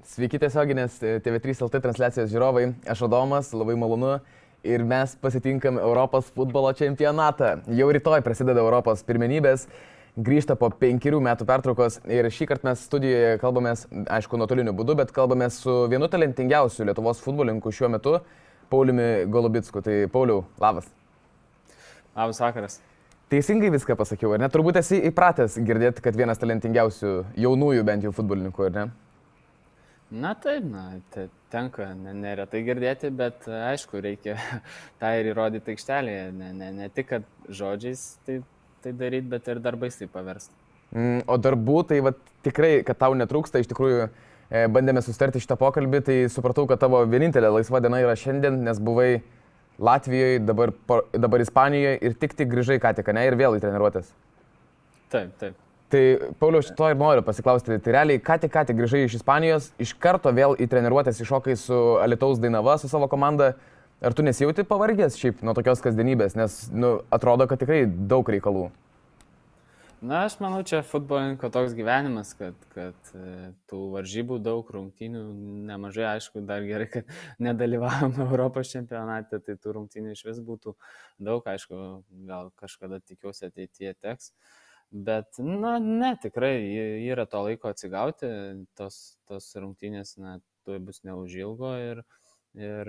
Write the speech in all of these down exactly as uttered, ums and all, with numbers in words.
Sveiki tiesioginės T V trys L T transliacijos žiūrovai, aš Adomas, labai malonu ir mes pasitinkam Europos futbolo čempionatą. Jau rytoj prasideda Europos pirmenybės, grįžta po penkerių metų pertraukos ir šį kartą mes studijoje kalbamės, aišku, nuotoliniu būdu, bet kalbamės su vienu talentingiausiu Lietuvos futbolininku šiuo metu, Pauliumi Golubicku. Tai Pauliau, labas. Labas vakaras. Teisingai viską pasakiau, ar ne? Turbūt esi įpratęs girdėti, kad vienas talentingiausių jaunųjų bent jau futbolininkų, ar ne? Na taip, na, te, tenka neretai girdėti, bet aišku, reikia tą ir įrodyti aikštelėje. Ne, ne, ne tik, kad žodžiais tai, tai daryti, bet ir darbais tai paversti. Mm, o darbų, tai va, tikrai, kad tau netrūksta, iš tikrųjų e, bandėme sustarti šitą pokalbį, tai supratau, kad tavo vienintelė laisva diena yra šiandien, nes buvai Latvijoje, dabar, dabar Ispanijoje ir tik tik grįžai ką tik, ne, ir vėl į treniruotės. Taip, taip. Tai, Pauliau, šito ir noriu pasiklausti. Tai realiai, ką tik, ką tik grįžai iš Ispanijos, iš karto vėl į treniruotės iššokai su Alytaus Dainava, su savo komanda. Ar tu nesijauti pavargęs šiaip nuo tokios kasdienybės, nes, nu, atrodo, kad tikrai daug reikalų? Na, aš manau, čia futbolininko toks gyvenimas, kad, kad tų varžybų daug, rungtynių nemažai, aišku, dar gerai, kad nedalyvavom Europos čempionate, tai tų rungtynių iš vis būtų daug, aišku, gal kažkada tikiuosi ateityje teks. Bet, na, ne, tikrai yra to laiko atsigauti, tos, tos rungtynės, na, tuoj bus neužilgo ir, ir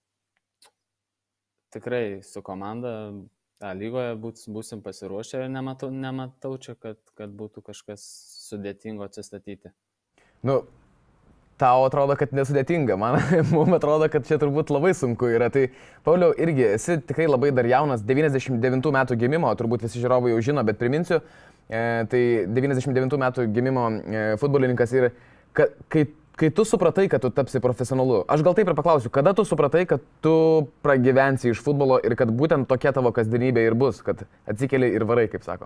tikrai su komanda A lygoje bus, būsim pasiruošę ir nematau, nematau čia, kad, kad būtų kažkas sudėtingo atsistatyti. Nu, tau atrodo, kad nesudėtinga, man mums atrodo, kad čia turbūt labai sunku yra. Tai, Pauliau, irgi esi tikrai labai dar jaunas, devyniasdešimt devintų metų gimimo, turbūt visi žiūrovai jau žino, bet priminsiu, e, tai devyniasdešimt devintų metų gimimo e, futbolininkas ir ka, kai, kai tu supratai, kad tu tapsi profesionalu, aš gal taip ir paklausiu, kada tu supratai, kad tu pragyvensi iš futbolo ir kad būtent tokia tavo kasdienybė ir bus, kad atsikeli ir varai, kaip sako?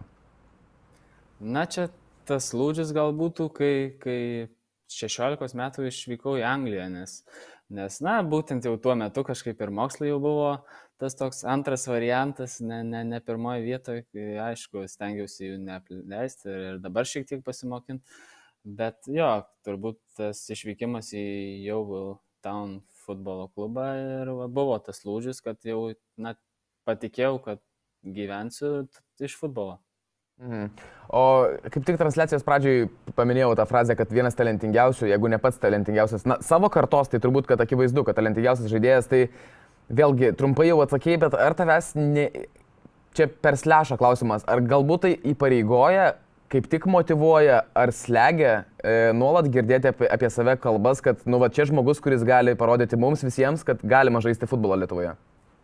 Na, čia tas lūžis gal būtų, kai... kai... šešiolikos metų išvykau į Angliją, nes, nes, na, būtent jau tuo metu kažkaip ir mokslai jau buvo tas toks antras variantas, ne, ne, ne pirmoje vietoje, aišku, stengiausi jų neapleisti ir, ir dabar šiek tiek pasimokinti, bet jo, turbūt tas išvykimas į Yeovil Town futbolo klubą ir va, buvo tas lūžis, kad jau, na, patikėjau, kad gyvensiu iš futbolo. Mhm. O kaip tik transliacijos pradžioj paminėjau tą frazę, kad vienas talentingiausių, jeigu ne pats talentingiausias, na, savo kartos, tai turbūt, kad akivaizdu, kad talentingiausias žaidėjas, tai vėlgi trumpai jau atsakėjai, bet ar tavęs, ne... čia per slešą klausimas, ar galbūt tai įpareigoja, kaip tik motyvuoja, ar slegia e, nuolat girdėti apie, apie save kalbas, kad, nu, va, čia žmogus, kuris gali parodyti mums visiems, kad galima žaisti futbolą Lietuvoje?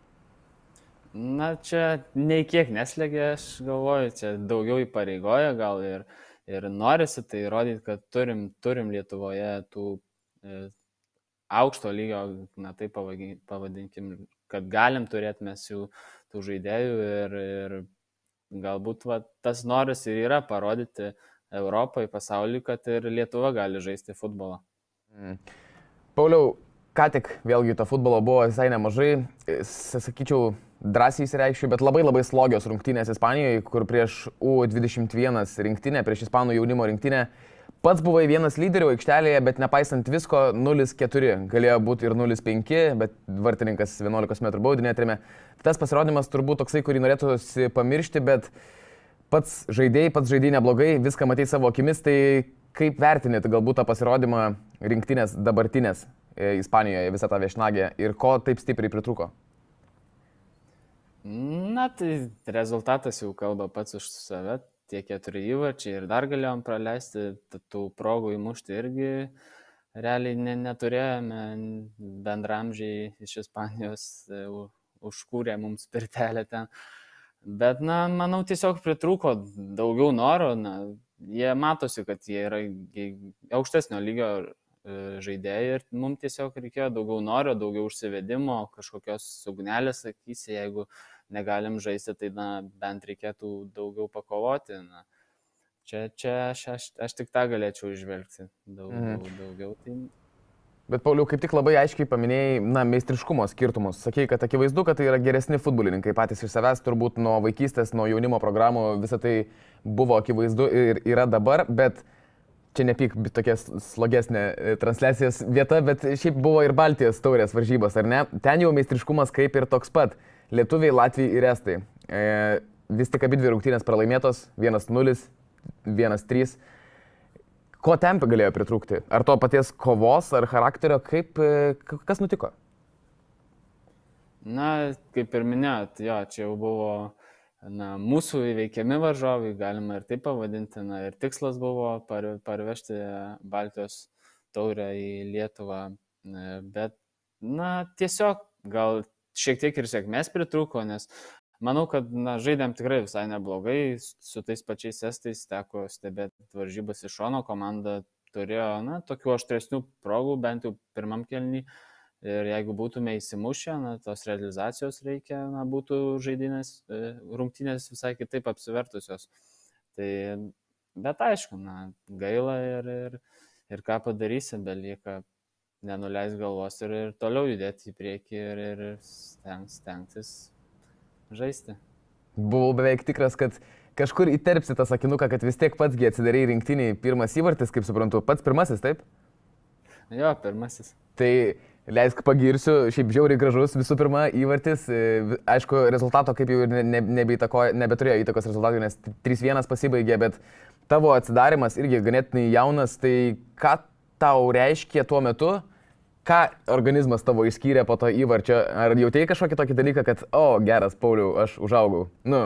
Na, čia nei kiek neslegia, aš galvoju, čia daugiau įpareigoja gal ir, ir norisi tai rodyti, kad turim, turim Lietuvoje tų e, aukšto lygio, na taip pavadinkim, kad galim turėti mes jų tų žaidėjų ir, ir galbūt va, tas noras ir yra parodyti Europai, pasauliui, kad ir Lietuva gali žaisti futbolą. Mm. Pauliau, ką tik vėlgi to futbolo buvo visai nemažai, sakyčiau, drąsiai įsireikščiau, bet labai labai slogios rungtynės Ispanijoje, kur prieš U dvidešimt vienas rinktinę, prieš Ispanų jaunimo rinktinę, pats buvai vienas lyderių aikštelėje, bet nepaisant visko nulis keturi. Galėjo būti ir nulis penki, bet vartininkas vienuolikos metrų baudinį atrėmė. Tas pasirodymas turbūt toksai, kurį norėtųsi pamiršti, bet pats žaidėjai, pats žaidėjai neblogai, viską matei savo akimis, tai kaip vertinėt galbūt tą pasirodymą rinktinės dabartinės Ispanijoje, visą tą viešnagę ir ko taip stipriai pritrūko? Na, tai rezultatas jau kalba pats už save, tie keturi įvarčiai ir dar galėjom praleisti, tų progų įmušti irgi realiai ne, neturėjome, bendramžiai iš Ispanijos užkūrė mums pirtelę ten, bet, na, manau, tiesiog pritrūko daugiau noro, na, jie matosi, kad jie yra aukštesnio lygio žaidėjai ir mums tiesiog reikėjo daugiau noro, daugiau užsivedimo, kažkokios ugnelės, sakysi, jeigu negalim žaisti, tai na, bent reikėtų daugiau pakovoti. Na, čia čia aš, aš, aš tik tą galėčiau išvelgti daug, mhm. daug, daugiau. Tai... Bet, Pauliau, kaip tik labai aiškiai paminėjai, na, meistriškumo skirtumus. Sakei, kad akivaizdu, kad tai yra geresni futbolininkai patys iš savęs, turbūt nuo vaikystės, nuo jaunimo programų, visą tai buvo akivaizdu ir yra dabar, bet čia nepyk, bet tokia slogesnė transliacijos vieta, bet šiaip buvo ir Baltijos taurės varžybos, ar ne? Ten jau meistriškumas kaip ir toks pat. Lietuviai, Latvijai ir Estai. E, vis tik abi dvi rungtynės pralaimėtos, vienas nulis, vienas trys. Ko ten galėjo pritrūkti? Ar to paties kovos, ar charakterio, kaip, kas nutiko? Na, kaip ir minėjot, jo, čia jau buvo na, mūsų įveikiami varžovai, galima ir taip pavadinti, na, ir tikslas buvo par, parvežti Baltijos taurę į Lietuvą, bet, na, tiesiog gal šiek tiek ir sėkmės pritrūko, nes manau, kad, na, žaidėm tikrai visai neblogai, su tais pačiais estais teko stebėti varžybas iš šono, komanda turėjo, na, tokių aštresnių progų, bent jau pirmam kėlinį. Ir jeigu būtume įsimušę, na, tos realizacijos reikia, na, būtų žaidynės, rungtynės visai kitaip apsivertusios. Tai, bet aišku, na, gaila ir, ir, ir ką padarysi, belieka nenuleis galvos ir, ir toliau judėti į priekį ir, ir stengs, stengtis žaisti. Buvau beveik tikras, kad kažkur įterpsi tą sakinuką, kad vis tiek pats atsidarei rinktiniai pirmas įvartis, kaip suprantu, pats pirmasis, taip? Jo, pirmasis. Tai leisk pagirsiu, šiaip žiauriai gražus visų pirma įvartis, aišku, rezultato kaip jau ir ne, ne, nebeturėjo įtakos rezultatui, nes trys vienas pasibaigė, bet tavo atsidarimas irgi ganėtinai jaunas, tai ką tau reiškia tuo metu, ką organizmas tavo išskyrė po to įvarčio, ar jautėjai kažkokį tokį dalyką, kad, o, geras, Pauliau, aš užaugau, nu.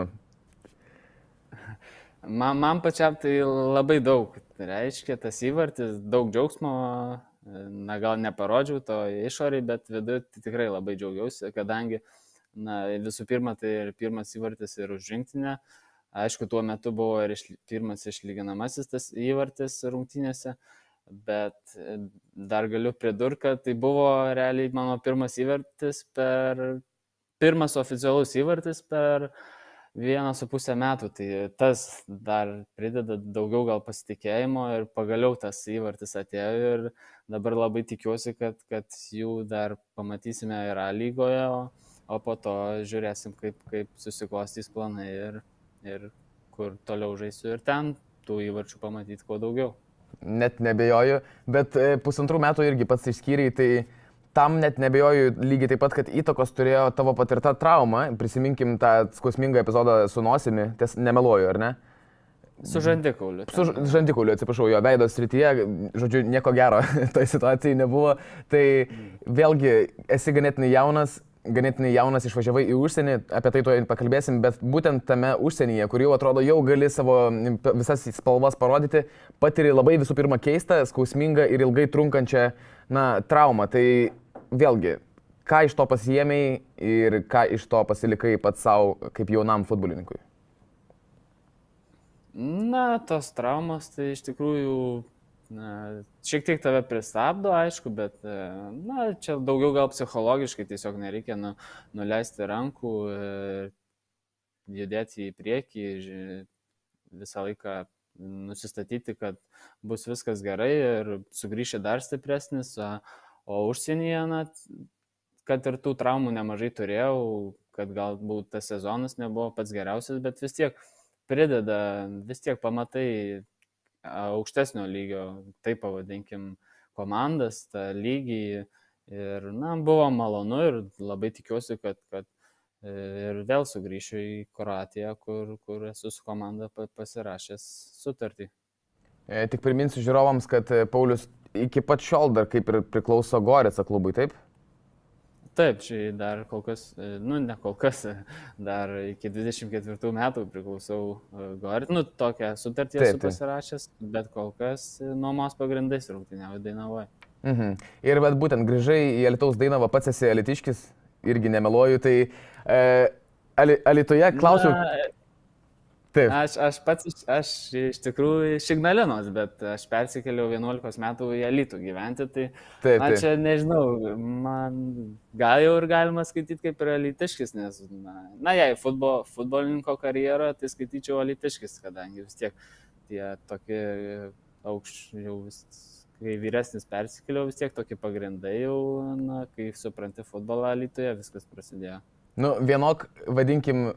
Man, man pačiam tai labai daug reiškia tas įvartis, daug džiaugsmo. Na, gal neparodžiau to išoriai, bet viduje tai tikrai labai džiaugiausi, kadangi, na, visų pirma, tai ir pirmas įvartis ir už rinktinę. Aišku, tuo metu buvo ir iš, pirmas išlyginamasis tas įvartis rungtynėse, bet dar galiu pridurti, kad tai buvo realiai mano pirmas įvartis per, pirmas oficialus įvartis per vieną su pusę metų, tai tas dar prideda daugiau gal pasitikėjimo ir pagaliau tas įvartis atėjo ir dabar labai tikiuosi, kad, kad jų dar pamatysime ir A lygoje, o, o po to žiūrėsim, kaip, kaip susiklostys planai ir, ir kur toliau žaisiu ir ten tų įvarčių pamatyti kuo daugiau. Net nebejoju, bet pusantrų metų irgi pats išskyrei, tai tam net nebejoju lygiai taip pat, kad įtakos turėjo tavo patirta trauma. Prisiminkim tą skausmingą epizodą su nosimi, ties nemeluoju, ar ne? Su žandikauliu. Su žandikauliu, atsiprašau, jo veido srityje, žodžiu, nieko gero toj situacijai nebuvo. Tai vėlgi, esi ganėtinai jaunas, ganėtinai jaunas išvažiavai į užsienį, apie tai tuoj pakalbėsim, bet būtent tame užsienyje, kur jau atrodo jau gali savo visas spalvas parodyti, patiri labai visų pirma keistą, skausmingą ir ilgai trunkančią, na, traumą. Tai vėlgi, ką iš to pasiėmei ir ką iš to pasilikai pats savo kaip jaunam futbolininkui? Na, tos traumos tai iš tikrųjų na, šiek tiek tave pristabdo, aišku, bet na, čia daugiau gal psichologiškai tiesiog nereikia nu, nuleisti rankų, judėti į priekį, visą laiką nusistatyti, kad bus viskas gerai ir sugrįši dar stipresnis. O užsienyje, na, kad ir tų traumų nemažai turėjau, kad galbūt tas sezonas nebuvo pats geriausias, bet vis tiek prideda, vis tiek pamatai aukštesnio lygio, taip pavadinkim, komandas, tą lygį. Ir, na, buvo malonu ir labai tikiuosi, kad, kad ir vėl sugrįšiu į Kroatiją, kur, kur esu su komanda pasirašęs sutartį. E, tik priminsiu žiūrovams, kad Paulius iki pat šiol dar kaip ir priklauso Goreco klubui, taip? Taip, čia dar kol kas, nu ne kol kas, dar iki dvidešimt ketvirtų metų priklausau Gorecui, nu tokią sutartį esu pasirašęs, bet kol kas nuomos pagrindais rungtyniauju Dainavoje. Mhm. Ir bet būtent grįžai į Alytaus Dainavą, pats esi alytiškis, irgi nemeluoju, tai e, Alytuje klausiau... Na, Aš, aš pats, aš iš tikrųjų iš Ignalinos, bet aš persikėliau vienuolikos metų į Alytų gyventi, tai taip, man čia, nežinau, man gal jau ir galima skaityti kaip ir alytiškis, nes, na, na jei futbol, futbolininko karjerą, tai skaityčiau alytiškis, kadangi vis tiek tie tokie aukš, jau vis, kai vyresnis persikėliau, vis tiek tokie pagrindai jau, na, kai supranti futbolą Alytuje, viskas prasidėjo. Nu, vienok, vadinkim,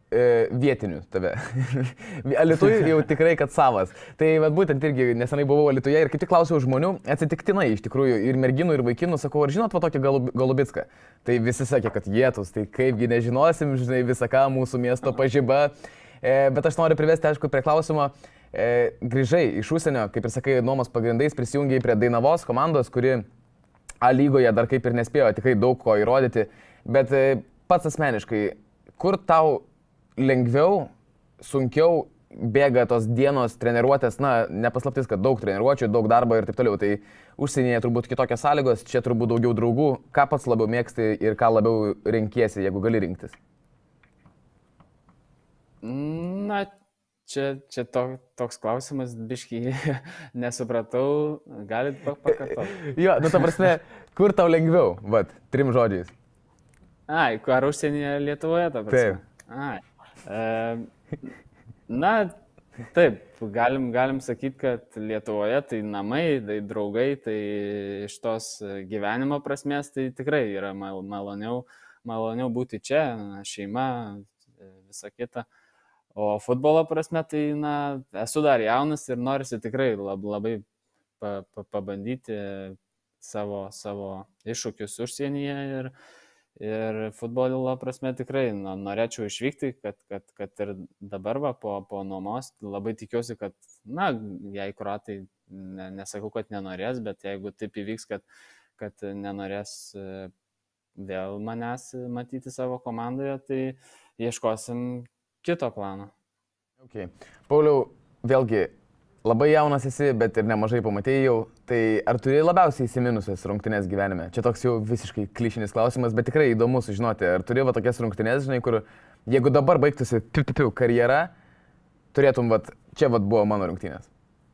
e, vietinių tave. Alytuje jau tikrai, kad savas. Tai vat, būtent irgi nesenai buvau Alytuje ir kaip tik klausiau žmonių, atsitiktinai iš tikrųjų, ir merginų, ir vaikinų, sakau, ar žinot va tokį Galub, Galubicką? Tai visi sakė, kad jėtus, tai kaipgi nežinosim, žinai, visą ką mūsų miesto pažyba. E, bet aš noriu privesti, aišku, prie klausimo. E, grįžai iš užsienio, kaip ir sakai, nuomos pagrindais prisijungiai prie Dainavos komandos, kuri A lygoje dar kaip ir nespėjo tikrai daug ko įrodyti. Bet e, pats asmeniškai, kur tau lengviau, sunkiau bėga tos dienos treniruotės, na, nepaslaptis, kad daug treniruočių, daug darbo ir taip toliau. Tai užsienyje turbūt kitokios sąlygos, čia turbūt daugiau draugų. Ką pats labiau mėgsti ir ką labiau renkiesi, jeigu gali rinktis? Na, čia, čia to, toks klausimas, biškai nesupratau, galit pakartoti. Jo, nu ta prasme, kur tau lengviau, vat, trim žodžiais. Ai, ar užsienyje Lietuvoje, ta prasme? Taip. Ai. E, na, taip, galim, galim sakyti, kad Lietuvoje tai namai, tai draugai, tai iš tos gyvenimo prasmės tai tikrai yra mal, maloniau, maloniau būti čia, šeima, visa kita. O futbolo prasme tai, na, esu dar jaunas ir norisi tikrai lab, labai pa, pa, pabandyti savo, savo iššūkius užsienyje ir Ir futbolo prasme tikrai nu, norėčiau išvykti, kad, kad, kad ir dabar va, po, po nuomos labai tikiuosi, kad, na, jei kroatai, ne, nesakau, kad nenorės, bet jeigu taip įvyks, kad, kad nenorės vėl manęs matyti savo komandoje, tai ieškosim kito plano. Okay. Pauliau, vėlgi, labai jaunas esi, bet ir nemažai pamatėjai jau. Tai ar turi labiausiai įsiminusias rungtynės gyvenime? Čia toks jau visiškai klišinis klausimas, bet tikrai įdomu sužinoti. Ar turi va tokias rungtynės, žinai, kur jeigu dabar baigtųsi piu, piu, piu, karjera, turėtum, va, čia va buvo mano rungtynės?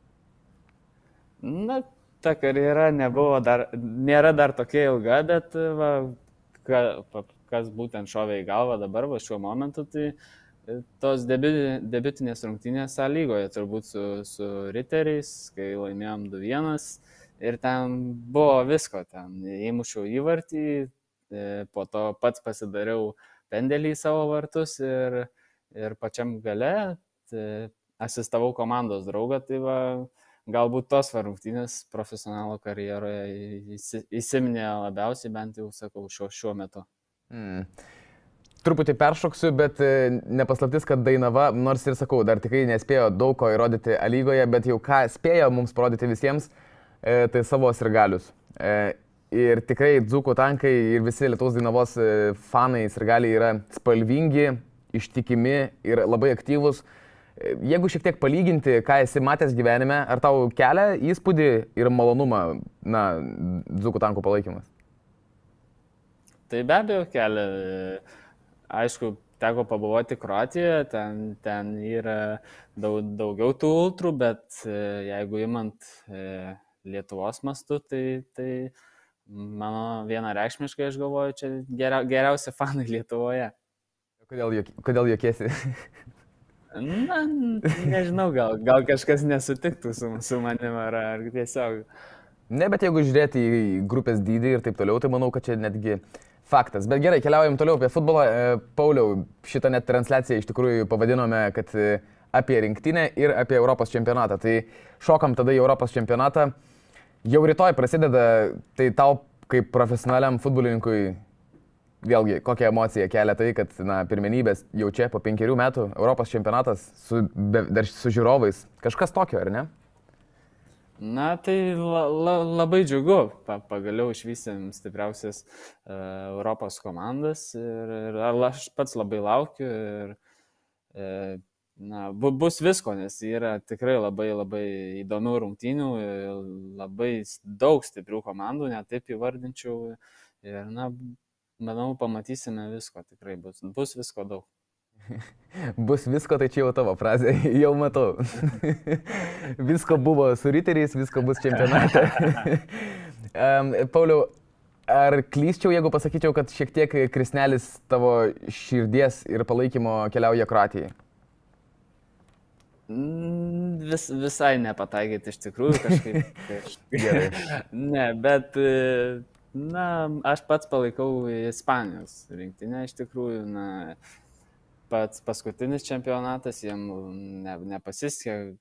Na, ta karjera nebuvo dar, nėra dar tokia ilga, bet va, ka, kas būtent šovė į galvą dabar, va, šiuo momentu, tai tos debi, debiutinės rungtynės A lygoje, turbūt su, su Riteriais, kai laimėjom du vienas ir ten buvo visko, ten įmušiau įvartį, po to pats pasidariau pendelį į savo vartus ir, ir pačiam gale asistavau komandos draugą, tai va, galbūt tos rungtynės profesionalo karjeroje įsiminė labiausiai, bent jau sakau, šiuo, šiuo metu. Mm. Truputį peršoksiu, bet nepaslaptis, kad Dainava, nors ir sakau, dar tikrai nespėjo daug ko įrodyti A lygoje, bet jau ką spėjo mums parodyti visiems, tai savo sirgalius. Ir tikrai dzūkų tankai ir visi Lietuvos Dainavos fanai sirgaliai yra spalvingi, ištikimi ir labai aktyvūs. Jeigu šiek tiek palyginti, ką esi matęs gyvenime, ar tau kelia įspūdį ir malonumą, na, dzūkų tankų palaikymas? Tai be abejo kelia. Aišku, teko pabuvoti Kroatijoje, ten, ten yra daug, daugiau tų ultrų, bet jeigu imant e, Lietuvos mastu, tai, tai mano vienareikšmiškai, aš galvoju, čia geria, geriausi fanai Lietuvoje. Kodėl, juok, kodėl juokiesi? Na, nežinau, gal, gal kažkas nesutiktų su, su manim ar, ar tiesiog. Ne, bet jeigu žiūrėti į grupės dydį ir taip toliau, tai manau, kad čia netgi faktas. Bet gerai, keliaujam toliau apie futbolą. Pauliau, šitą net transliaciją iš tikrųjų pavadinome, kad apie rinktinę ir apie Europos čempionatą. Tai šokam tada į Europos čempionatą. Jau rytoj prasideda, tai tau kaip profesionaliam futbolininkui, vėlgi, kokią emociją kelia tai, kad na, pirmenybės jau čia po penkerių metų Europos čempionatas su, be, dar su žiūrovais. Kažkas tokio, ar ne? Na, tai la, la, labai džiugu, pa, pagaliau išvysim stipriausias uh, Europos komandas ir, ir aš pats labai laukiu ir uh, na, bu, bus visko, nes yra tikrai labai labai įdomių rungtynių, labai daug stiprių komandų, net taip įvardinčiau ir na, manau, pamatysime visko, tikrai bus, bus visko daug. Bus visko, tai čia jau tavo frazė, jau matau. Visko buvo su Riteriais, visko bus čempionate. um, Pauliau, ar klysčiau, jeigu pasakyčiau, kad šiek tiek krisnelis tavo širdies ir palaikymo keliauja Kroatijai? Vis, visai nepataikėt iš tikrųjų kažkaip. kažkaip. Ne, bet na, aš pats palaikau Ispanijos rinktinę iš tikrųjų. Na, pats paskutinis čempionatas, jiem ne, nepasisekė,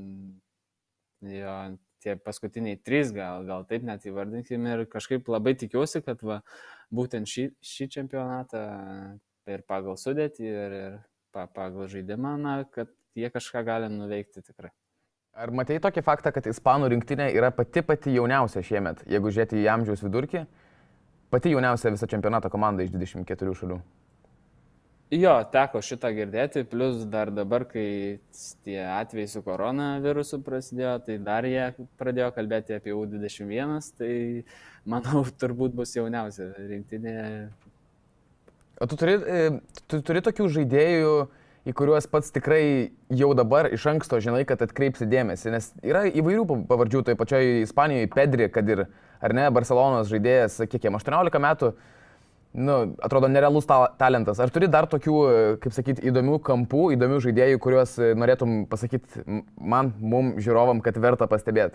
jo tie paskutiniai trys, gal, gal taip net įvardinkime, ir kažkaip labai tikiuosi, kad va, būtent šį, šį čempionatą ir pagal sudėtį, ir, ir pagal žaidimą, na, kad jie kažką gali nuveikti tikrai. Ar matei tokį faktą, kad ispanų rinktinė yra pati pati jauniausia šiemet, jeigu žiūrėti į amžiaus vidurkį, pati jauniausia viso čempionato komanda iš dvidešimt keturių šalių? Jo, teko šitą girdėti, plus dar dabar, kai tie atvejai su koronavirusu prasidėjo, tai dar jie pradėjo kalbėti apie U dvidešimt vienas, tai manau, turbūt bus jauniausia rinktinė. O tu turi, tu turi tokių žaidėjų, į kuriuos pats tikrai jau dabar iš anksto žinai, kad atkreipsi dėmesį, nes yra įvairių pavardžių, tai pačioje Ispanijoje Pedri, kad ir, ar ne, Barcelonos žaidėjas, kiek jam, aštuoniolika metų, nu, atrodo nerealus ta talentas. Ar turi dar tokių, kaip sakyti, įdomių kampų, įdomių žaidėjų, kuriuos norėtum pasakyti man, mum, žiūrovam, kad verta pastebėti?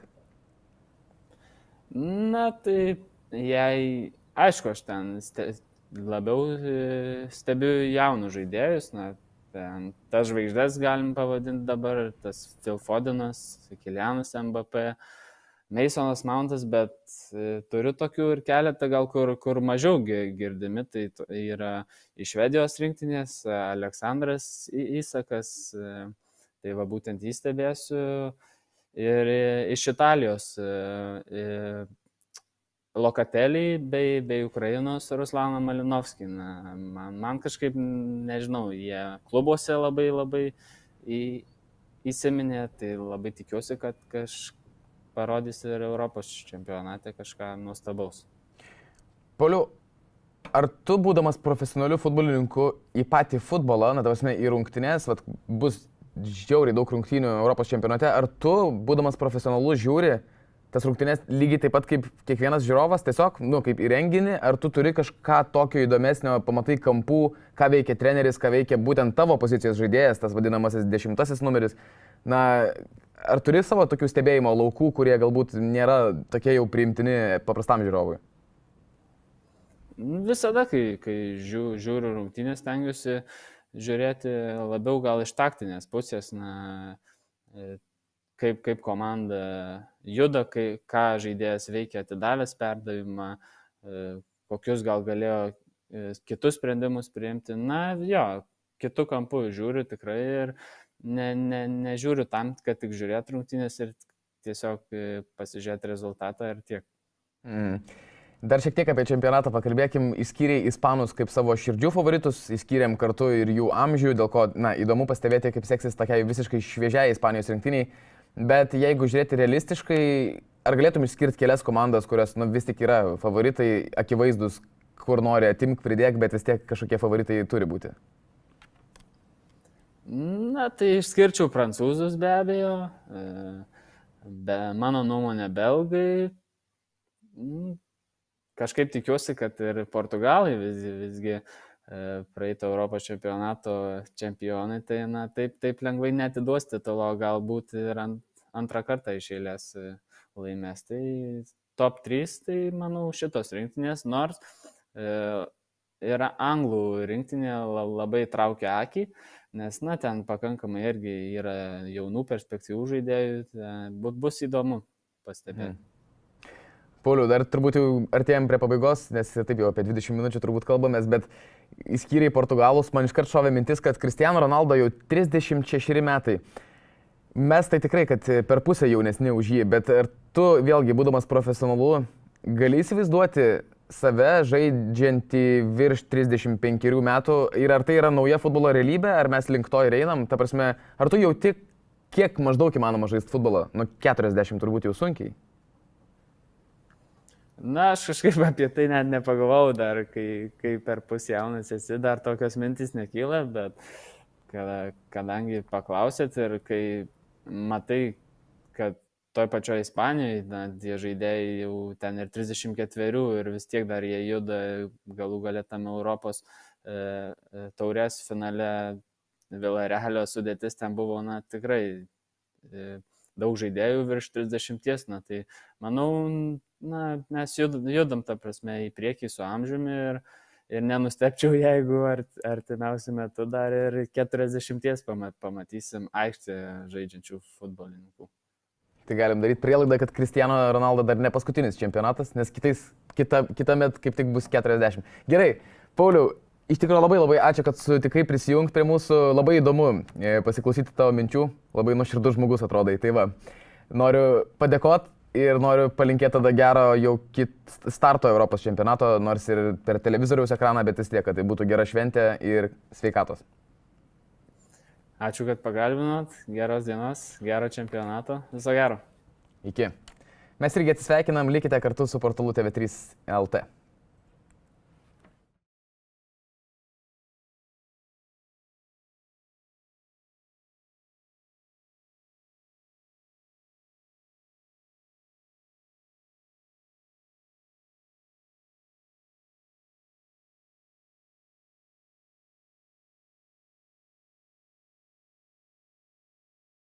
Na, tai jei, aišku, aš ten ste, labiau stebiu jaunus žaidėjus, na, ten tas žvaigždės galim pavadinti dabar, tas Phil Fodenas, Kylianas M B P, Masonas Mountas, bet e, turiu tokių ir keletą, gal kur, kur mažiau girdimi, tai yra iš Švedijos rinktinės Aleksandras Isakas, e, tai va būtent jį stebėsiu, ir e, iš Italijos e, e, Lokatelį bei, bei Ukrainos Ruslaną Malinovskį. Na, man, man kažkaip, nežinau, jie klubuose labai labai į, įsiminė, tai labai tikiuosi, kad kažkaip parodys ir Europos čempionate kažką nuostabaus. Pauliau, ar tu, būdamas profesionaliu futbolininku, į patį futbolą, na, tavasme, į rungtynes, vat, bus žiauriai daug rungtynių Europos čempionate, ar tu, būdamas profesionalus, žiūri tas rungtynes lygiai taip pat kaip kiekvienas žiūrovas, tiesiog, nu, kaip į renginį, ar tu turi kažką tokio įdomesnio, pamatai kampų, ką veikia treneris, ką veikia būtent tavo pozicijos žaidėjas, tas vadinamasis dešimtasis numeris. Na, ar turi savo tokių stebėjimo laukų, kurie galbūt nėra tokie jau priimtini paprastam žiūrovui? Visada, kai, kai žiū, žiūriu rungtynės, stengiuosi žiūrėti labiau gal iš taktinės pusės, na, kaip, kaip komanda juda, kai, ką žaidėjas veikia atidavęs perdavimą, kokius gal galėjo kitus sprendimus priimti. Na, jo, kitų kampų žiūriu tikrai ir Ne, ne, nežiūriu tam, kad tik žiūrėti rungtynės ir tiesiog pasižiūrėti rezultatą ir tiek. Mm. Dar šiek tiek apie čempionatą pakalbėkim. Įskyrei ispanus kaip savo širdžių favoritus, įskyrėm kartu ir jų amžių, dėl ko, na, įdomu pastebėti, kaip seksis tokiai visiškai šviežiai Ispanijos rinktiniai. Bet jeigu žiūrėti realistiškai, ar galėtum išskirti kelias komandas, kurios, nu, vis tik yra favoritai, akivaizdus, kur nori atimk pridėk, bet vis tiek kažkokie favoritai turi būti? Na, tai išskirčiau prancūzus be abejo, be mano nuomonė belgai, kažkaip tikiuosi, kad ir portugalai visgi, visgi praeito Europos čempionato čempionai, tai na, taip, taip lengvai netiduos titulo, galbūt ir ant, antrą kartą iš eilės laimės. Tai top trys, tai manau šitos rinktinės, nors e, yra anglų rinktinė labai traukia akį, nes, na, ten pakankamai irgi yra jaunų perspektyvų žaidėjų, būt bus įdomu pastebėti. Hmm. Pauliau, dar turbūt jau artėjom prie pabaigos, nes taip jau apie dvidešimt minučių turbūt kalbamės, bet įskyrei Portugalus, man iškart šovė mintis, kad Cristiano Ronaldo jau trisdešimt šešeri metai. Mes tai tikrai, kad per pusę jaunesni už jį, bet ar tu, vėlgi, būdamas profesionalu, gali įsivaizduoti save žaidžiantį virš trisdešimt penkerių metų ir ar tai yra nauja futbolo realybė, ar mes link to ir einam? Ta prasme, ar tu jauti, kiek maždaug įmanoma žaisti futbolą? Nu, keturiasdešimt turbūt jau sunkiai. Na, aš kažkaip apie tai net nepagalvojau dar, kai, kai per pusę jaunas esi, dar tokios mintys nekyla, bet kada, kadangi paklausėt ir kai matai, kad toj pačioj Ispanijoje, na, tie žaidėjai jau ten ir trisdešimt ketverių ir vis tiek dar jie juda galų gale tam Europos e, taurės finale, Villarrealio sudėtis ten buvo, na, tikrai e, daug žaidėjų virš trisdešimties, na, tai manau, na, mes judam, judam ta prasme į priekį su amžiumi ir, ir nenustepčiau, jeigu art- artimiausiu metu dar ir keturiasdešimties pama- pamatysim aikštėje žaidžiančių futbolininkų. Tai galim daryti prielaidą, kad Cristiano Ronaldo dar ne paskutinis čempionatas, nes kitais, kita, kitą metą kaip tik bus keturiasdešimt. Gerai, Pauliau, iš tikrųjų labai labai ačiū, kad sutikai prisijungti prie mūsų, labai įdomu e, pasiklausyti tavo minčių, labai nuoširdus žmogus atrodai. Tai va, noriu padėkoti ir noriu palinkėti tada gero jau kit starto Europos čempionato, nors ir per televizoriaus ekraną, bet vis tiek, kad tai būtų gera šventė ir sveikatos. Ačiū, kad pagalbinot, geros dienos, gero čempionato, viso gero. Iki. Mes irgi atsisveikinam, likite kartu su portalu T V trys L T.